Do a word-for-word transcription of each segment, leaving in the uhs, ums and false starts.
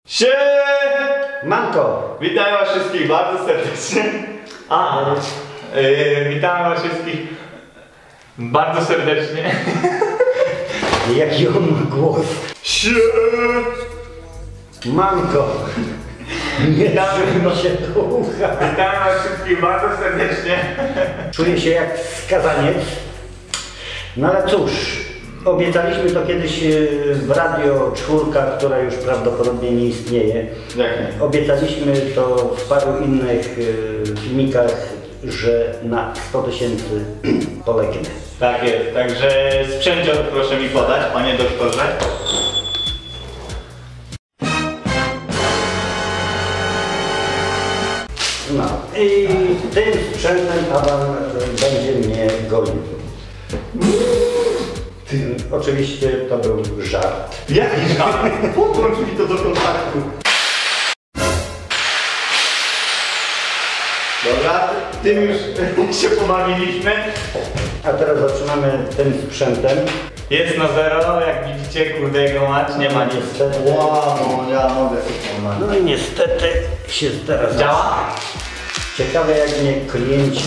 Manko! Witam was wszystkich bardzo serdecznie. A, yy, witam was wszystkich bardzo serdecznie. Jaki on ma głos? Sie! Manko! Nie da się do ucha. Witam was wszystkich bardzo serdecznie. Czuję się jak skazaniec. No ale cóż, obiecaliśmy to kiedyś w Radio Czwórka, która już prawdopodobnie nie istnieje. Jak nie? Obiecaliśmy to w paru innych filmikach, że na sto tysięcy polegnie. Tak jest, także sprzęcior proszę mi podać, panie doktorze. No i tym sprzętem Adam będzie mnie golił. Ty, oczywiście to był żart. Jaki żart? Podłącz mi to do kontaktu. Dobra, tym już się pobawiliśmy. A teraz zaczynamy tym sprzętem. Jest na zero, jak widzicie, kurde jego mać, nie ma nic. Niestety. Wow, ja mogę normalnie. No i niestety się teraz Działa? Ciekawe jak mnie klienci.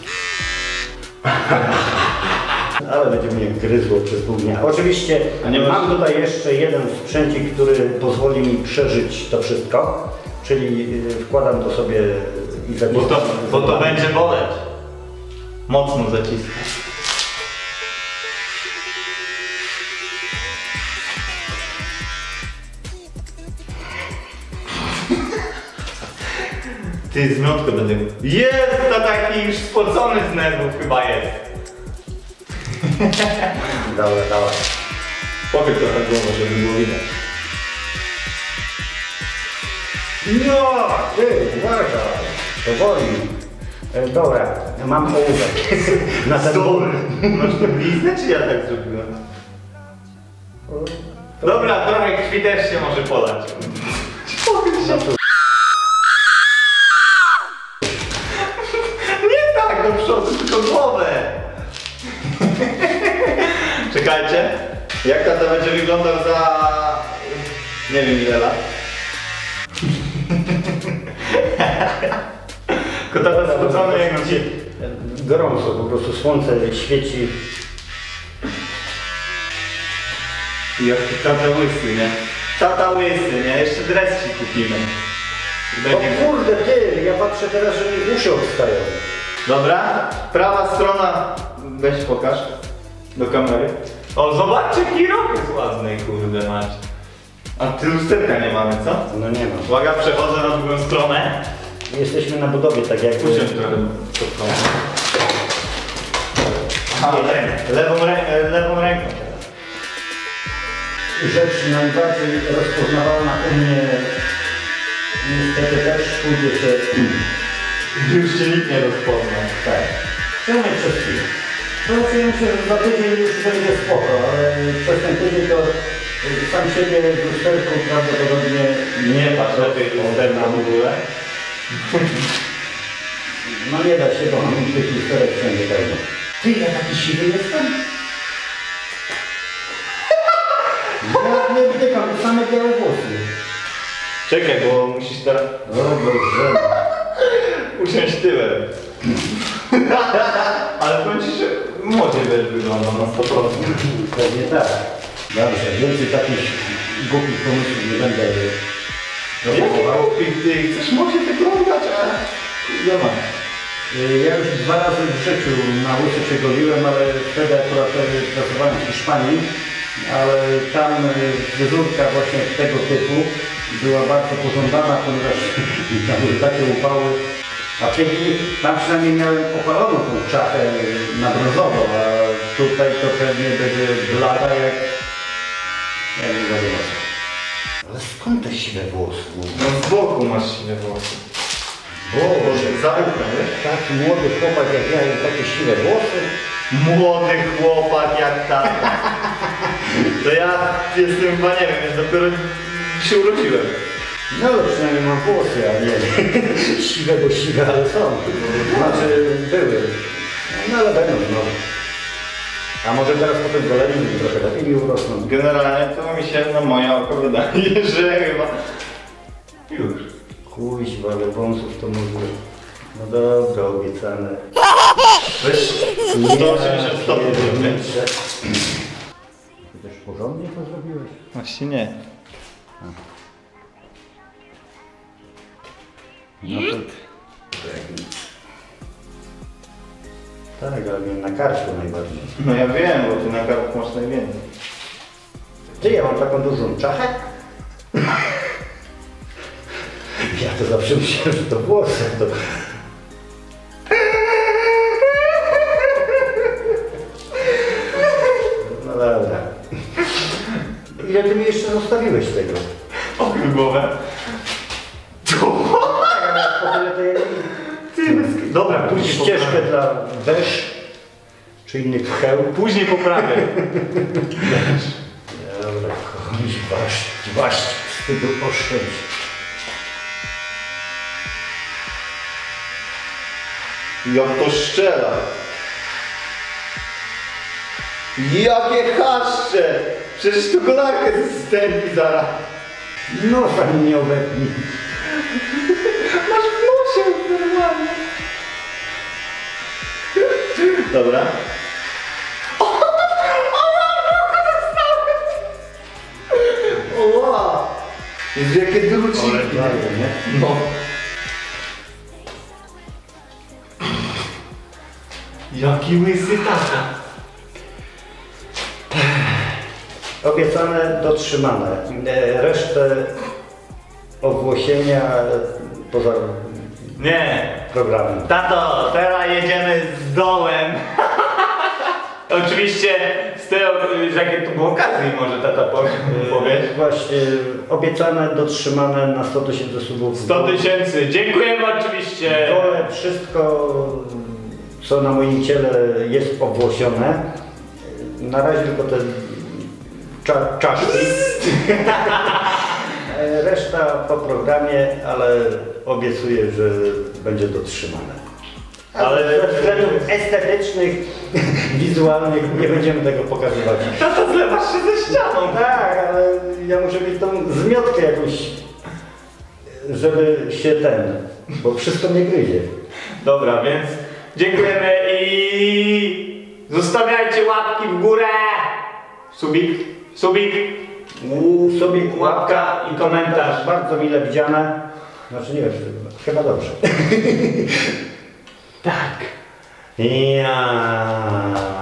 Ale będzie mnie gryzło przez pół dnia. Oczywiście A nie mam masz... tutaj jeszcze jeden sprzęcik, który pozwoli mi przeżyć to wszystko. Czyli wkładam to sobie i zaciskam. Bo to, bo to będzie boleć. Mocno zaciskać. Ty, zmiotkę będę... Jest! To taki już spocony z nerwów chyba jest. Dobra, dobra. Pochyl trochę głowę, żeby było widać. No, ty, uwaga, powoli. E, dobra, mam ołówek na ten ból. Masz tu bliznę, czy ja tak zrobiłem? Dobra, trochę krwi też się może polać. Pochyl się. Nie tak do przodu, tylko głowę. Czekajcie. Jak tata będzie wyglądał za... nie wiem ile lat. Tylko tata spocony jak ci. Gorąco, po prostu słońce świeci. Jaki tata łysy, nie? Tata łysy, nie? Jeszcze dres ci kupimy. O kurde ty, ja patrzę teraz, że mi uszy odstają. Dobra, prawa strona, weź pokaż do kamery. O, zobaczcie jaki rok jest ładny, kurde mać. A ty lusterka nie mamy, co? No nie ma. Uwaga, przechodzę na drugą stronę. Jesteśmy na budowie, tak jak... Usiądź trochę pod stronę. Aha, le lewą, rę lewą ręką teraz. Rzecz najbardziej rozpoznawalna u mnie, niestety też pójdzie się... Już się nikt nie rozpozna. Tak. Przynajmniej przez chwilę. Pracuje się, że za tydzień już będzie spoko, ale przez ten tydzień to sam siebie w lusterku prawdopodobnie Nie patrz lepiej lusterna w ogóle. no nie da się, bo mam tych lusterek wszędzie pełno. Ty, ja taki siwy jestem? Ja nie wtykam, same białe włosy. Czekaj, bo musisz teraz O Boże. usiąść tyłem. Ale powiem ci, że młodziej też wygląda na sto procent. Pewnie tak. Dobrze, więcej takich głupich pomysłów nie będę proponował. Ty chcesz młodziej wyglądać, a kurde ma. Ja już dwa razy w życiu na łysy się goliłem, ale wtedy akurat pracowałem w Hiszpanii, ale tam fryzurka właśnie tego typu była bardzo pożądana, ponieważ tam były takie upały. A kiedy tam przynajmniej miałem opaloną tą czachę na brązowo, a tutaj to pewnie będzie blada jak... Ja nie wiem. Ale skąd te siwe włosy? No z boku masz siwe włosy. Boże, Za uchem, wiesz? taki młody chłopak jak ja i takie siwe włosy. Młody chłopak jak tata. To ja jestem chyba nie wiem, dopiero się urodziłem. No ale przynajmniej mam włosy, a nie siwe, bo siwe, ale są. Znaczy były. No ale będą, no. A może teraz po tym goleniu trochę lepiej mi urosną. Generalnie to mi się na moje oko wydaje, że chyba Już. Kuźwa, ale wąsów to mówię. No dobra, obiecane. Weź sto osiemdziesiąt stopni. Ty też porządnie to zrobiłeś? Właśnie nie. No to... Tak, nic. Tak, ale mnie na karku najbardziej. No ja wiem, bo ty na karku masz najwięcej. Ty, ja mam taką dużą czachę? Ja to zawsze myślałem, że to włosy. To... No dobra. Ile ty mi jeszcze zostawiłeś tego? Okryj głowę. Tak, ale po tyle to ja nie... Ty bez... Dobra, później Ścieżkę poprawię. dla wesz czy innych pcheł. Później poprawię. Dobra, kochani, wasz, wasz wstydu oszczędź. Jak to szczela. Jakie chaszcze! Przecież tu kolarkę zstępi zaraz. No, tam nie obetnij. Masz w nosie normalnie. Dobra. Oła! Jezu, jakie druciki. nie? No. Jaki łysy tata. Obiecane, dotrzymane. E, Resztę owłosienia poza Nie. programem. Tato, teraz jedziemy z dołem. Oczywiście z tego, z jakiej to było okazji może tata powie, powiesz. Właśnie, obiecane, dotrzymane na sto tysięcy subów. sto tysięcy. Dziękujemy oczywiście. Wolę wszystko, co na moim ciele jest obłosione. Na razie tylko te cza czaszki. Reszta po programie, ale obiecuję, że będzie dotrzymane. Ale ze względów estetycznych, wizualnych nie będziemy tego pokazywać. Tata, zlewasz się ze ścianą. Tak, ale ja muszę mieć tą zmiotkę jakąś, żeby się ten, bo wszystko mnie gryzie. Dobra, więc dziękujemy i zostawiajcie łapki w górę. Subik, subik, Sobie łapka i komentarz. Bardzo mile widziane. Znaczy nie wiem, czy- chyba dobrze. Tak. Ja.